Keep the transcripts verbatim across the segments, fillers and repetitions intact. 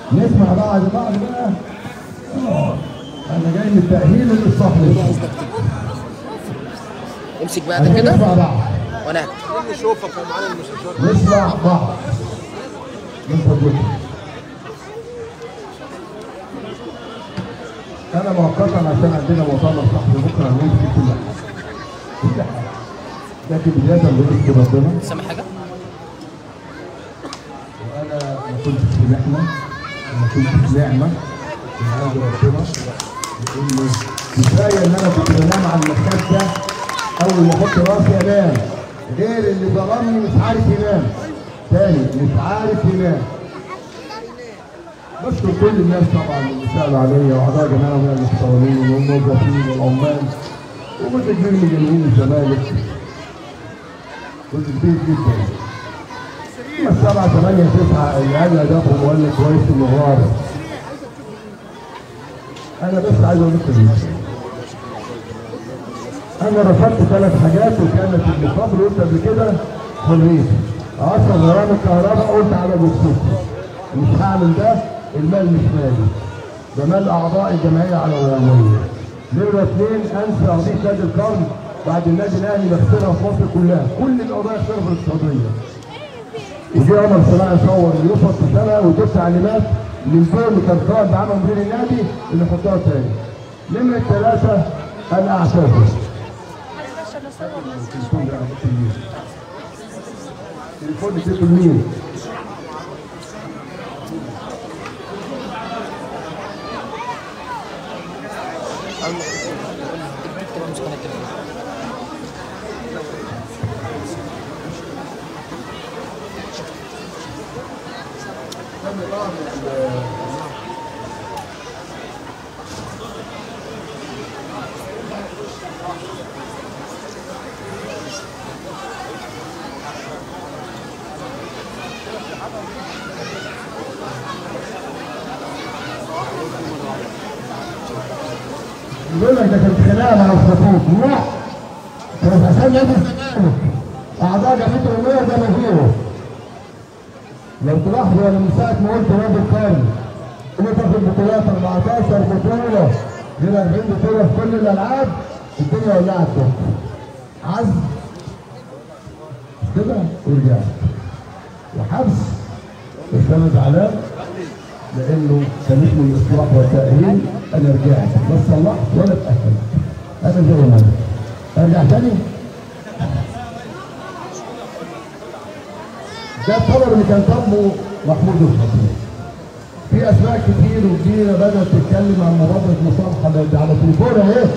نسمع بعض بعض بقى. انا جاي من التأهيل للصحن. امسك بقى ده كده. نسمع بعض. وانا نشوفك يا معلم المستشار. نسمع بعض. من فضلك. انا مؤقتا عشان عندنا مؤتمر صحفي بكره هنمشي كل حاجه. كل حاجه. لكن بدايه بنشكر ربنا. سامع حاجه؟ وانا ما كنتش في محنه وما كنتش في نعمه من عند ربنا، لان كفايه ان انا كنت بنام على المخده اول ما احط راسي انام، غير اللي ظلمني مش عارف ينام. تاني مش عارف ينام. بشكر كل الناس طبعا اللي سالوا عليا واعضاء جمعيه من المحترمين والموظفين والعمال وجزء كبير من جماهير الزمالك. جزء كبير جدا. اما السبعه ثمانيه تسعه اللي قال ادائهم وقال لك كويس النهار. انا بس عايز اقول لكم انا رفضت ثلاث حاجات وكانت المقابل قلت قبل كده حريتي. اصلا غرام الكهرباء قلت على جثتي مش هعمل ده، المال مش مالي، ده مال اعضاء الجمعيه على العموميه. نمره اثنين انسى قضيه نادي القرن بعد النادي الاهلي بخسرها في مصر كلها، كل القضايا خسرها في السعوديه. وجي عمر صلاح يصور يوصل في سنه واديت تعليمات للفيلم اللي كان قائد بعمل مدير النادي اللي يحطها تاني. نمره ثلاثه انا اعتذر. التليفون اديته لمين؟ يقول لك ده كانت خناقه مع الخطيب. لا، كانت عشان نادي الزمالك اعضاء جمعيه العموميه جماهيره. لو تلاحظوا انا من ساعه ما قلت نادي القرن اللي تاخد بطولات أربعتاشر بطوله غير أربعين بطوله في كل الالعاب، الدنيا ولعت عزم كده ورجعت وحبس. بس انا زعلان لانه كان اسمه الاصلاح والتاهيل. انا رجعت لا صلحت ولا اتاهلت. انا زي ما انا ارجع تاني. ده الطلب اللي كان طالبه محمود الخطيب. في اسماء كتير وكتيره بدات تتكلم عن مبادره مصالحه على تليفون اهي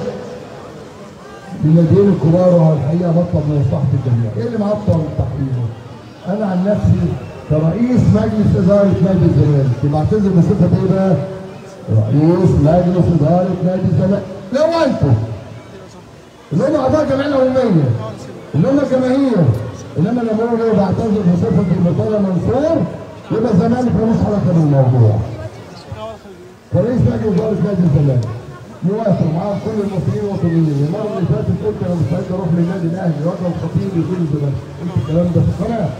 للناديين الكبار، وهو الحقيقه مطلب من مصلحه الجميع. ايه اللي معطل تحقيقه؟ انا عن نفسي كرئيس مجلس اداره نادي الزمالك بعتذر بصفه ايه بقى؟ رئيس مجلس اداره نادي الزمالك. لو انتم اللي هم اعضاء الجمعيه العموميه اللي هم الجماهير، انما لما اقول ايه بعتذر بصفه مرتضى منصور يبقى الزمالك ملوش علاقه بالموضوع. كرئيس مجلس اداره نادي الزمالك موافق معاه كل المصريين الوطنيين. المره اللي فاتت قلت انا مستعد اروح للنادي الاهلي واجرى الخطيب يقول الزمالك. قلت الكلام ده في القناه.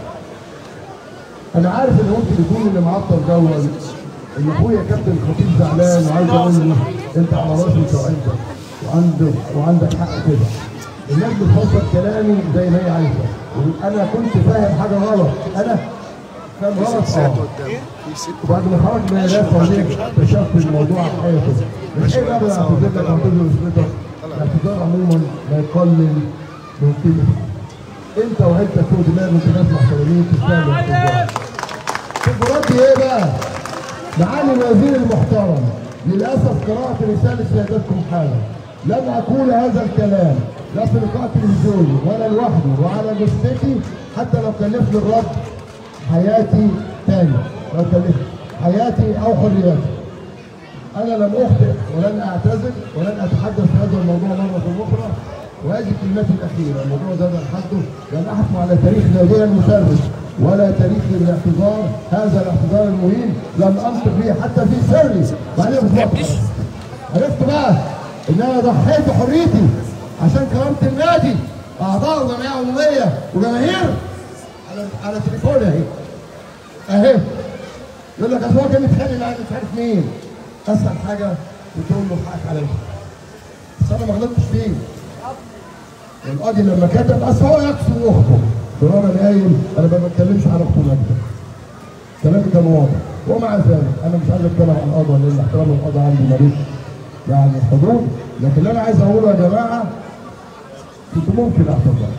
انا عارف ان ممكن يكون اللي معطل دوت ان اخويا كابتن الخطيب زعلان وعايز اقول له انت على راسي انت وعندك وعندك وعندك حق كده. الناس بتفسر كلامي زي ما هي عايزه، وانا كنت فاهم حاجه غلط. انا فاهم غلط اه. وبعد ما خرج من الناس اكتشفت الموضوع حقيقي كده. مش ايه بقى اعتذر لك اعتذر باسمتك. الاعتذار عموما لا يقلل من قيمتك. انت وعيلتك فوق دماغك انت ناس محترمين تستاهلوا الاعتذار. تجربتي ايه بقى؟ معالي الوزير المحترم، للاسف قرات رساله سيادتكم حالا. لم اقول هذا الكلام لا في لقاء تلفزيوني ولا لوحدي وعلى جثتي، حتى لو كلفني الرد حياتي تاني، لو كلفني حياتي او حرياتي. انا لم اخطئ ولن اعتذر ولن اتحدث في هذا الموضوع مره اخرى. وهذه كلمتي الاخيره، الموضوع زاد عن حده، لن احكم على تاريخ نادينا المشرف ولا تاريخ الاعتذار. هذا الاعتذار المهين لم انطق به حتى في سري. بعدين عرفت بقى ان انا ضحيت بحريتي عشان كرامه النادي، اعضاء وجمعيه عموميه وجماهير. على على تليفوني اهي اهي يقول لك اصل هو كان متخانق مع مش عارف مين. اسهل حاجه بتقول له حقك عليا. بس انا ما غلطتش فيه. القاضي لما كتب اصل هو يقصد اخته. برغم قايل انا ما بتكلمش عن اخته ماجده. كلامي كان واضح، ومع ذلك انا مش عايز اتكلم عن القضاء لان احترام القضاء عندي ماليش يعني حدود، لكن اللي انا عايز اقوله يا جماعه كنت ممكن اعتذر.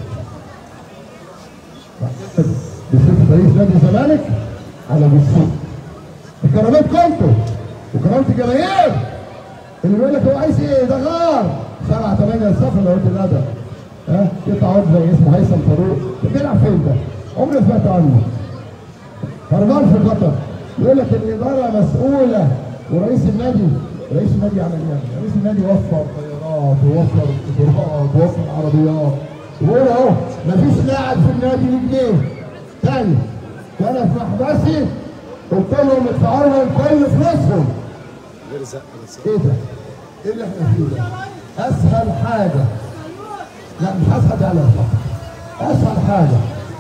بصفه رئيس نادي الزمالك على جثتي. كرامتكم انتوا وكرامه الجماهير اللي بيقول لك هو عايز ايه؟ ده غار سبعة ثمانية الصفر لو قلت الادب. ها يطلع عضو زي اسمه هيثم فاروق، بيلعب فين ده؟ عمري ما سمعت عنه. هربان في قطر. يقول لك الاداره مسؤوله ورئيس النادي، رئيس النادي عمل ايه؟ رئيس النادي وفر طيارات ووفر قطارات ووفر عربيات. ويقول اهو مفيش لاعب في النادي ليه جنيه. تاني وانا في محبسي قلت لهم ادفعوا لهم كل فلوسهم. غير زق ايه ده؟ ايه اللي احنا فيه ده؟ اسهل حاجه. لا مش اسهل ده على فقط. اسهل حاجه.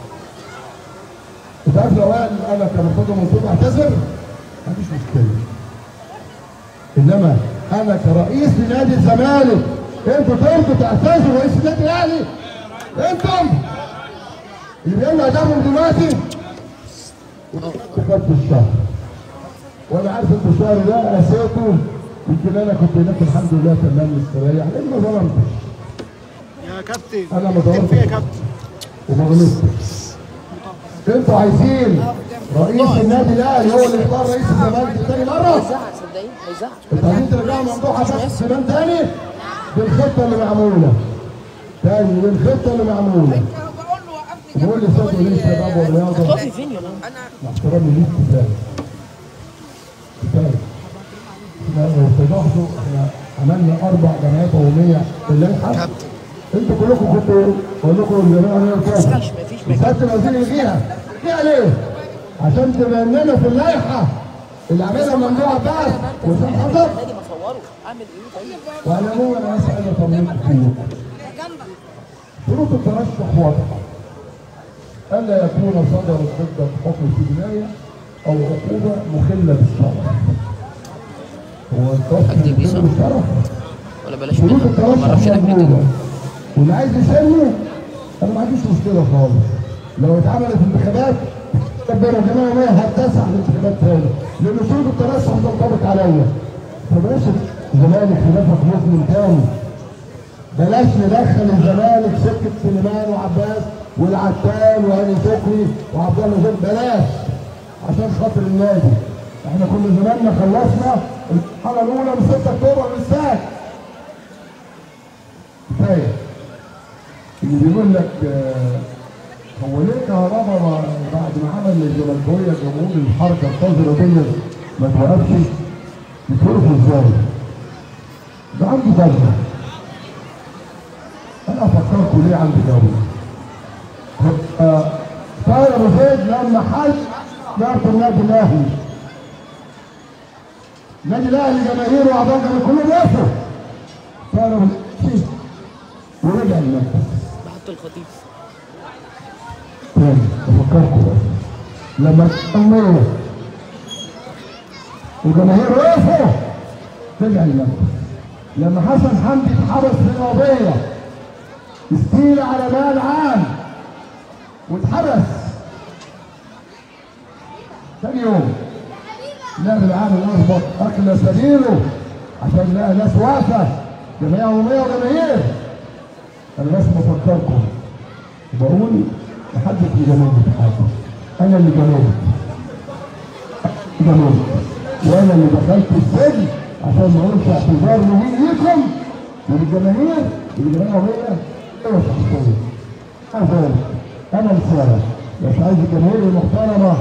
انت عارف لو قال انا كمرتضى منصور اعتذر مفيش مشكله. انما انا كرئيس لنادي الزمالك انتوا ترضوا تعتذروا رئيس النادي الاهلي؟ انتم اللي بيقولوا ادابهم دلوقتي افتكرت الشهر. وانا عارف انتوا الشهر ده قسيته. يمكن انا كنت هناك الحمد لله تمام مستريح لان ما ظلمتش. يا كابتن انا ما ظلمتش يا كابتن وما غلطتش. انتوا عايزين رئيس النادي الاهلي هو اللي يختار رئيس الزمالك تاني مره؟ هيزعق صدقني هيزعق. انتوا عايزين ترجعوا ممدوح عباس سليمان تاني بالخطه اللي معموله. تاني بالخطه اللي معموله. بقول لي صوت وليه الشباب والرياضه. هتقفي فين يا ماما؟ مع احترامي ليك كفايه. كفايه. احنا لو تلاحظوا احنا عملنا اربع جمعيات قوميه اللائحه. انتوا كلكم كنتوا بقول لكم الجمعيه هي الكافه. مفيش مفيش سياده الوزير يلغيها. يلغيها ليه؟ عشان تبقى لنا في اللائحه اللي عاملها ممدوح عباس وسام حضر. النادي بصوره اعمل ايه طيب؟ وعلى العموم انا عايز اطمنكم كلكم. شروط الترشح واضحه. الا يكون صدر ضد حكم في جنايه او عقوبه مخله بالشرع. هو الترشح مخل بالشرع؟ ولا بلاش شروط منها ما الترشح اعرفش انا موجوده. كده. واللي عايز يسلمه انا ما عنديش مشكله خالص. لو اتعملت انتخابات ربنا يا جماعه ما هتسع الانتخابات تاني لان شروط الترشح تنطبق عليا. فبلاش الزمالك في نفق مسلم تاني. بلاش ندخل الزمالك سكه سليمان وعباس والعتال وهاني شكري وعبد الله زين. بلاش عشان خاطر النادي. احنا كنا زماننا خلصنا الحاله الاولى من ستة اكتوبر بالساعه. كفايه. اللي بيقول لك آه هو ليه كهرباء بعد ما عمل الزملكاويه جمهور الحركه القذره دي ما توقفش؟ يتصرفوا ازاي؟ ده عندي دوله. انا افكركم ليه عندي دوله؟ طاهر ابو زيد لما حج اداره النادي الاهلي. النادي الاهلي جماهيره واعضاء الجماهير كلهم وقفوا. طاهر ابو زيد ورجع المركز. بحط الخطيب. تاني افكركم بس. لما الجماهير والجماهير وقفوا رجع المركز. لما حسن حمدي اتحبس في قضيه استيل على مال عام واتحبس ثاني يوم النائب العام الاخبط اكل سبيله عشان لقى ناس واقفه جمعيه عموميه وجماهير. انا بس بفكركم بقول محدش يجاملني في حاجه. انا اللي جاملت جاملت وانا اللي دخلت السجن عشان ما اقولش اعتذار مهم ليكم وللجماهير والجمعيه العموميه. ايوه شخصيه انا انا رساله بس عايز الجماهير المحترمه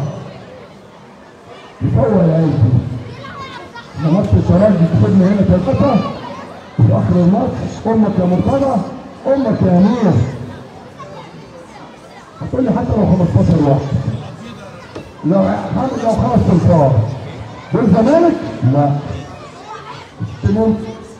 يفوق عيلتي. احنا ماتش الترجي كسبنا هنا ثلاثه وفي اخر الماتش امك يا مرتضى امك يا امير. هتقول لي حتى لو خمستاشر واحد لو لو خمس تنفار دول زمالك؟ لا تموت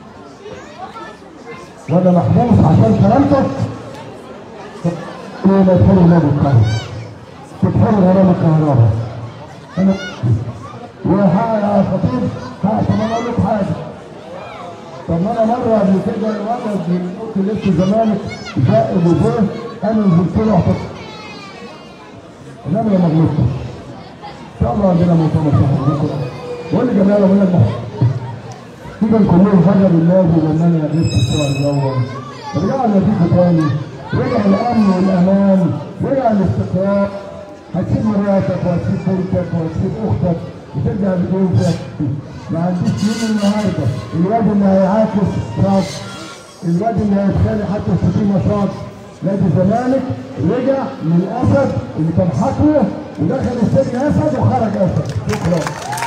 ولا محبوس عشان كرامتك؟ ليه ما تدخلوا نادي القاهرة؟ تدخلوا غرام الكهرباء. انا وحق خطيب حق. طب انا اقول لك حاجه، طب ما انا مره قبل كده ولد من ممكن لبس الزمالك زق بوزيه، انا نزلت له احتفظ، انما ما غلطتش. ان شاء الله عندنا مؤتمر صحفي بكره، بقول لجمال اقول لك تيجي كلهم حاجه بالنادي لما انا لبست الشهر الاول. رجعنا النتيجه تاني، رجع الامن والامان، رجع الاستقرار. هتسيب مراتك وهتسيب بنتك وهتسيب اختك وترجع لبيتك. ما عنديش يوم النهارده الواد اللي هيعاكس شاط، الواد اللي هيتخانق حتى في نشاط. نادي الزمالك رجع من الاسد اللي كان حاكمه ودخل السجن اسد وخرج اسد. شكرا.